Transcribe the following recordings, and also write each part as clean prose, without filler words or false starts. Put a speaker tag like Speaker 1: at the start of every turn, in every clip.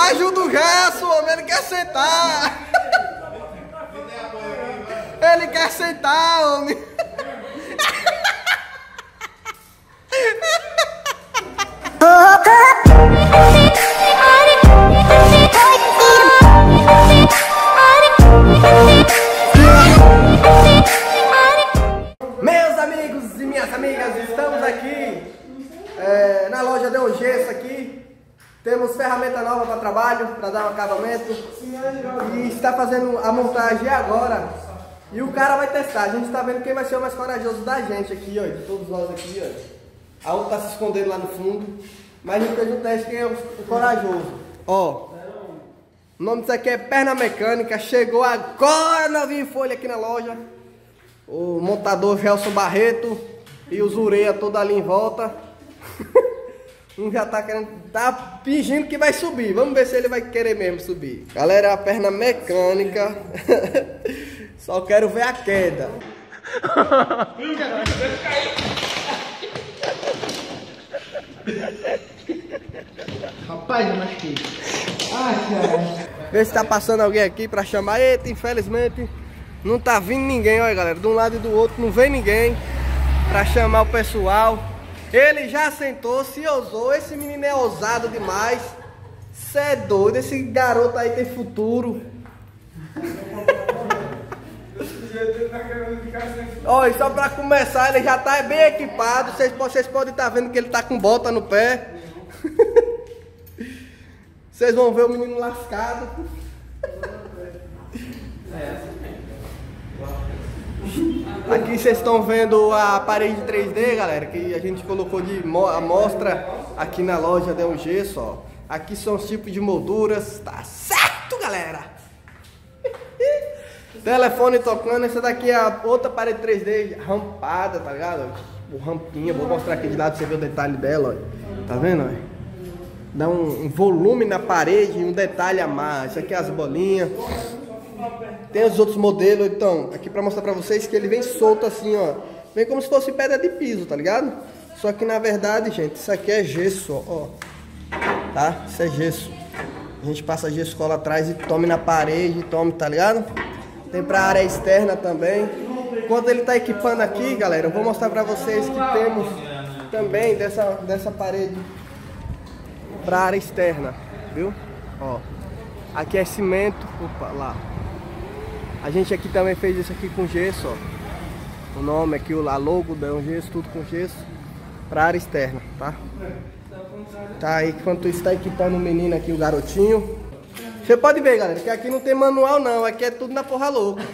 Speaker 1: Ajuda o Gerson, homem, ele quer sentar. Ele quer sentar, homem. Meus amigos e minhas amigas, estamos aqui na loja Deu Gesso aqui. Temos ferramenta nova para trabalho, para dar um acabamento. E está fazendo a montagem agora. E o cara vai testar. A gente está vendo quem vai ser o mais corajoso da gente aqui, ó. De todos nós aqui, ó. A outra tá se escondendo lá no fundo. Mas a gente fez um teste quem é o corajoso. Ó. O nome disso aqui é Perna Mecânica. Chegou agora novinho em folha aqui na loja. O montador Gelson Barreto. E os ureia todo ali em volta. Um já tá querendo, tá fingindo que vai subir. Vamos ver se ele vai querer mesmo subir. Galera, é a perna mecânica. Só quero ver a queda.
Speaker 2: Rapaz, eu machuquei. Ai, cara.
Speaker 1: Vê se tá passando alguém aqui pra chamar. Eita, infelizmente não tá vindo ninguém, olha galera. De um lado e do outro não vem ninguém pra chamar o pessoal. Ele já sentou, se ousou. Esse menino é ousado demais. Cê é doido, esse garoto aí tem futuro. Olha, só pra começar, ele já tá bem equipado. Vocês podem estar vendo que ele tá com bota no pé. Vocês vão ver o menino lascado. Aqui vocês estão vendo a parede 3D, galera, que a gente colocou de amostra aqui na loja Deu Gesso, ó. Aqui são os tipos de molduras, tá certo, galera? Telefone tocando, essa daqui é a outra parede 3D rampada, tá ligado? O rampinha, vou mostrar aqui de lado pra você ver o detalhe dela, ó. Tá vendo, ó? Dá um volume na parede e um detalhe a mais. Isso aqui é as bolinhas. Tem os outros modelos, então, aqui pra mostrar pra vocês que ele vem solto assim, ó. Vem como se fosse pedra de piso, tá ligado? Só que na verdade, gente, isso aqui é gesso, ó. Tá? Isso é gesso. A gente passa gesso, cola atrás e tome na parede, tome, tá ligado? Tem pra área externa também. Enquanto ele tá equipando aqui, galera, eu vou mostrar pra vocês que temos também dessa parede pra área externa, viu? Ó. Aqui é cimento, opa, lá. A gente aqui também fez isso aqui com gesso, ó. O nome aqui, a logo Deu Gesso, tudo com gesso. Pra área externa, tá? Tá aí, enquanto isso tá equipando o menino aqui, o garotinho. Você pode ver, galera, que aqui não tem manual não, aqui é tudo na porra louca.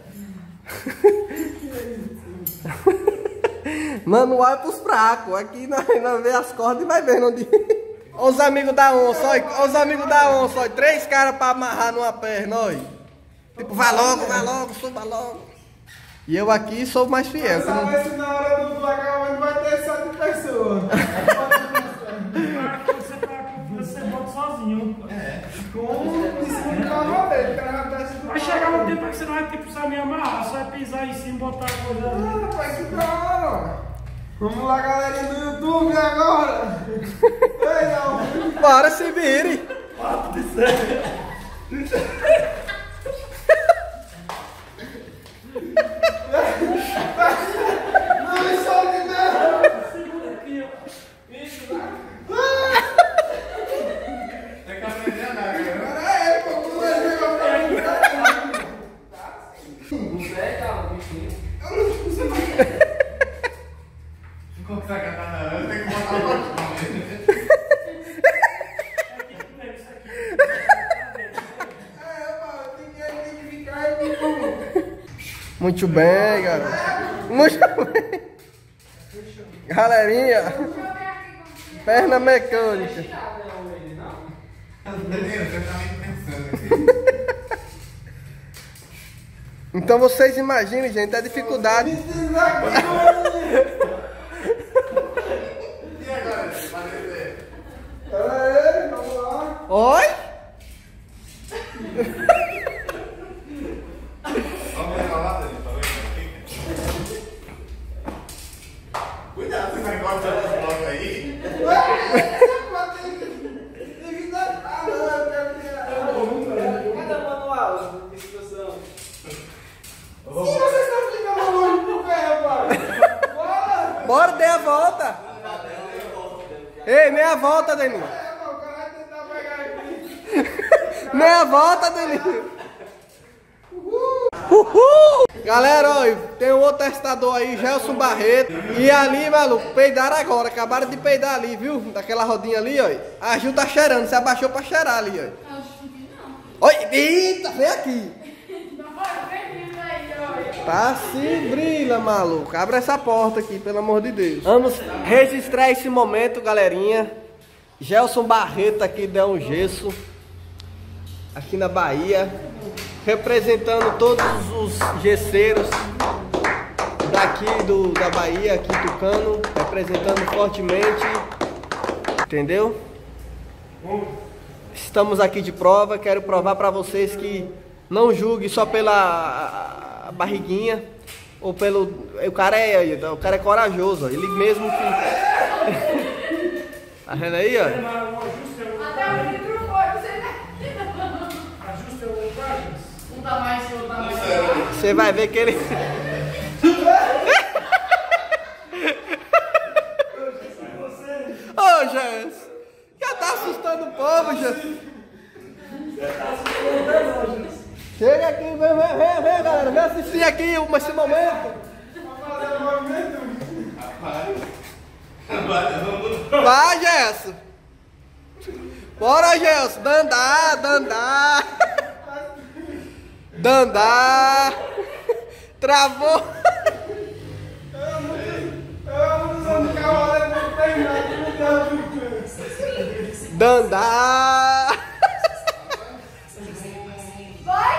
Speaker 1: Manual é pros fracos, aqui nós vê as cordas e vai vendo onde... Olha os amigos da onça, olha os amigos da onça, olha, 3 caras pra amarrar numa perna, olha. Tipo, vai logo, suba logo. E eu aqui sou mais fiel.
Speaker 2: Essa vez que na hora do acabamento vai ter 7 pessoas.
Speaker 3: Você bota sozinho.
Speaker 2: É. Com isso no cavaleiro, o cara vai ter.
Speaker 3: Vai chegar um tempo que você não vai ter que precisar me amarrar, só vai pisar em cima e botar a coisa ali.
Speaker 2: Ah, rapaz, que da hora. Vamos lá, galerinha do YouTube agora. Ei, não.
Speaker 1: Bora, se vire.
Speaker 3: Papo de sério.
Speaker 2: Não me solte não.
Speaker 3: Segura aqui, ó. Isso, lá.
Speaker 2: Tem que aprender a andar, galera. É, como tu vai ver que eu
Speaker 4: Não sei, calma, bichinho.
Speaker 2: não consegue andar, não. Eu tenho que botar o botão.
Speaker 1: Muito bem, galera. Muito bem. Galerinha. Perna mecânica. Então vocês imaginem, gente, a dificuldade.
Speaker 2: E agora? Pera aí, vamos lá.
Speaker 1: Oi?
Speaker 2: Vamos ver lá dentro, tá vendo? Cuidado, você vai cortar esse bloco aí. Tem que dar. Ah, não, eu quero
Speaker 1: Ei, meia volta, Danilo.
Speaker 2: O cara vai tentar pegar aqui.
Speaker 1: Meia volta, Danilo. Uhul! Galera, ó, tem um outro testador aí, Gelson Barreto. E ali, maluco, peidaram agora. Acabaram de peidar ali, viu? Daquela rodinha ali, ó. A Gil tá cheirando, se abaixou pra cheirar ali, ó. Oi, eita, vem aqui. Tá se brilha, maluco. Abre essa porta aqui, pelo amor de Deus. Vamos registrar esse momento, galerinha. Gelson Barreto aqui deu um gesso. Aqui na Bahia. Representando todos os gesseiros daqui da Bahia, aqui Tucano. Representando fortemente. Entendeu? Estamos aqui de prova. Quero provar pra vocês que não julgue só pela barriguinha ou pelo... O cara é corajoso, ó. Ele mesmo que... Tá vendo aí, ó?
Speaker 5: Até o vidro foi, você
Speaker 3: Ajusta o trajes.
Speaker 5: não tá mais seu tamanho.
Speaker 1: Você vai ver que ele... Ô, Jess! Já tá assustando o povo, Jess! Chega aqui, vem, galera! Vem assistir aqui esse momento! Vai, Jess! Bora, Jess! Dandá! Travou! Dandá!
Speaker 5: Vai,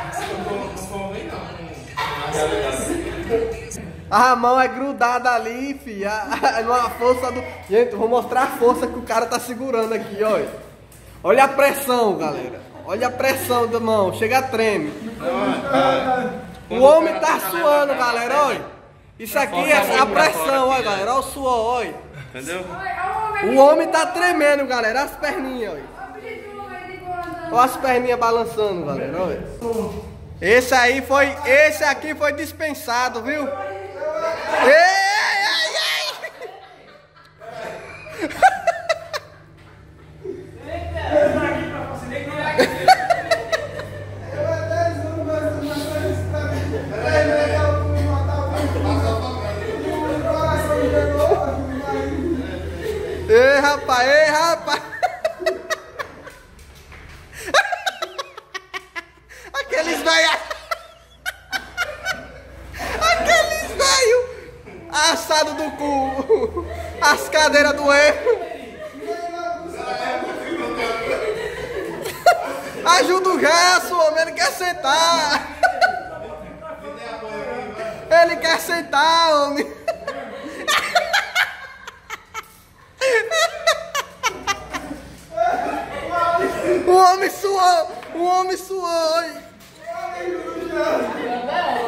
Speaker 1: A mão é grudada ali, filha. A força do... Gente, vou mostrar a força que o cara tá segurando aqui, olha. Olha a pressão, galera. Olha a pressão da mão. Chega a treme. O homem tá suando, galera, olha. Isso aqui é a pressão, olha, galera. Olha o suor, olha.
Speaker 4: Entendeu?
Speaker 1: O homem tá tremendo, galera. Olha as perninhas, olha. Olha as perninhas balançando, galera, olha. Esse aqui foi dispensado, viu? Ei! Ei, rapaz! Aqueles velhos assado do cu, as cadeiras do erro. Ajuda o Gerson, homem, ele quer sentar. Ele quer sentar, homem. O homem suou, oi.